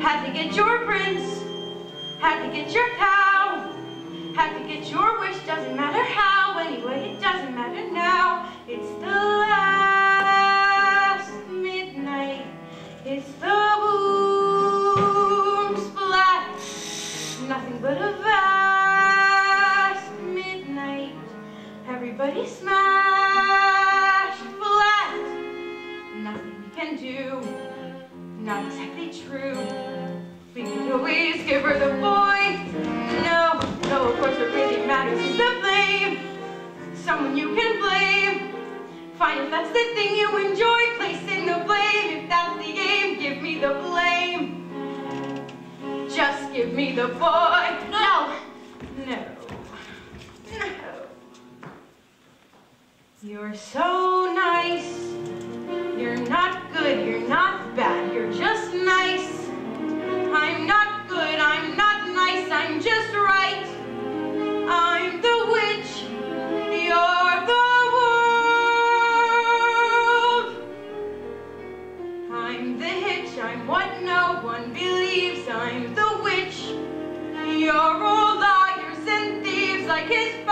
Had to get your prince, had to get your cow, had to get your wish, doesn't matter how, anyway, it doesn't matter now. It's the last midnight, it's the boom splat, nothing but a vast midnight, everybody smashed flat, nothing we can do, not exactly true. We could always give her the boy. No, of course what really matters is the flame. Someone you can blame. Fine, if that's the thing you enjoy, place in the blame. If that's the aim, give me the blame. Just give me the boy. No. You're so nice. You're not good, you're not bad, you're just nice. I'm not good, I'm not nice, I'm just right. I'm the witch, you're the world. I'm the hitch, I'm what no one believes. I'm the witch, you're all liars and thieves like his